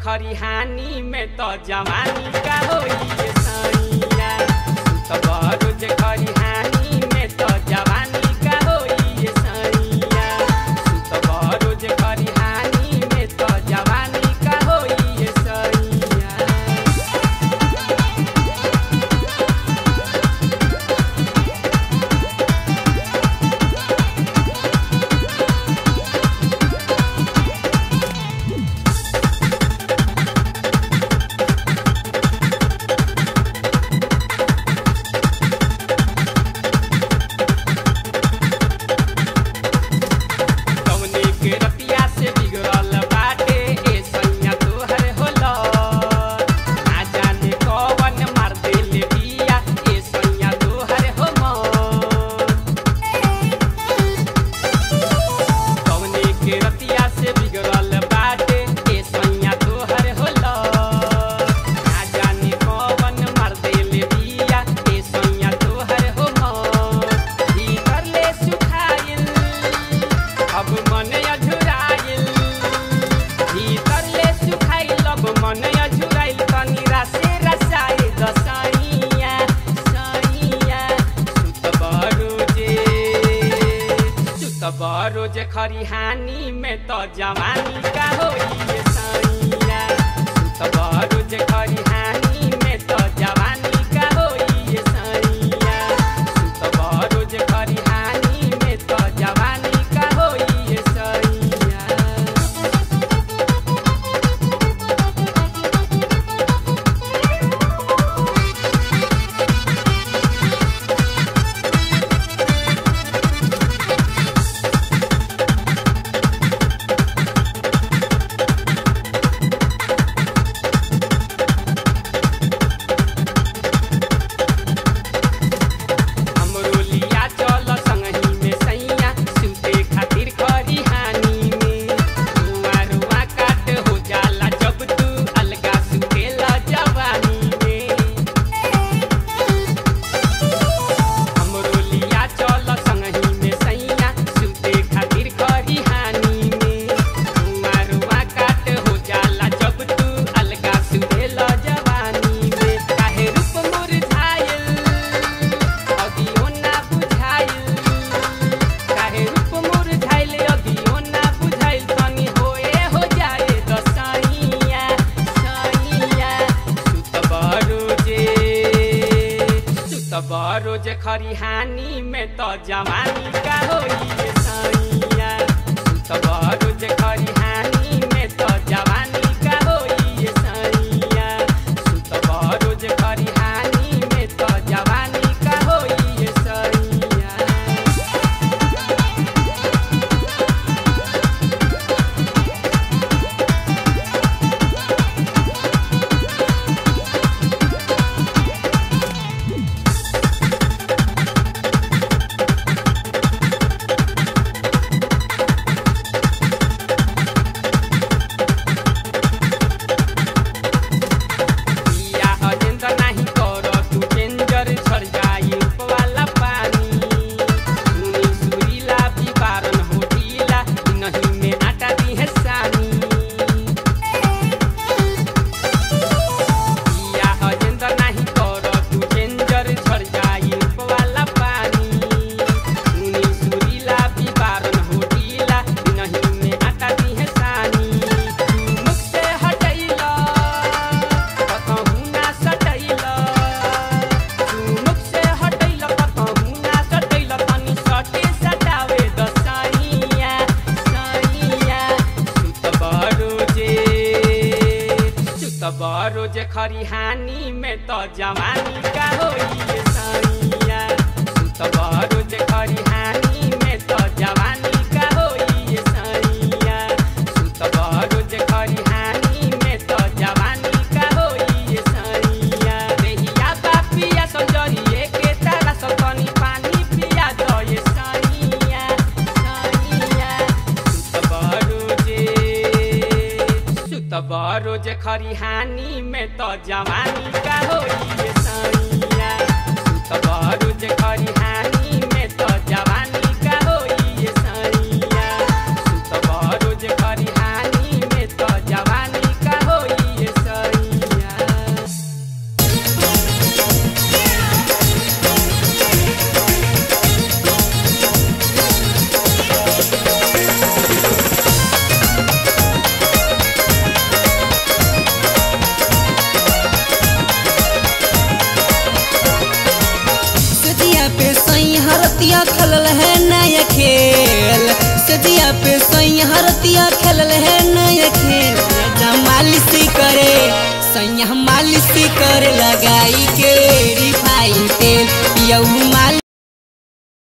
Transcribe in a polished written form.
खरिहानी में तो जवानी का होई सैया सुतब रोज खरिहानी में तो जवानी का होई सैया सुतब रोज खरिहानी में तो जवानी का होई सैया। रोज खरिहानी में तो जवानी का होई सैया सुतब रोज खरिहानी में तो जवानी का होई सैया सुतब रोज खरिहानी में तो जवानी का होई सैया। रोज खरिहानी में तो जवानी का होई सैया सुतब रोज खरिहानी में तो जवानी का होई सैया सुतब रोज खरिहानी में तो जवानी का होई सैया। रोज खरिहानी में तो जवानी का होई सैया सुतब रोज खरिहानी में तो जवानी का होई सैया सुतब रोज खरिहानी में तो जवानी का होई सैया। देहिया बापिया संजरिए के तारा सतनी पानी पिया दे सैया सैया सुतब रोज खरिहानी में तो जवानी का होई सैया सुतब रोज खरिहानी में तो जवानी का होई सैया सुतब रोज खरिहानी में तो जवानी का होई रतिया खेलल है नया खेल सजिया पे सैया रतिया खेलल है नया खेल मालिश करे सैया मालिश करे लगाई के रिफाइन तेल यऊ मालिश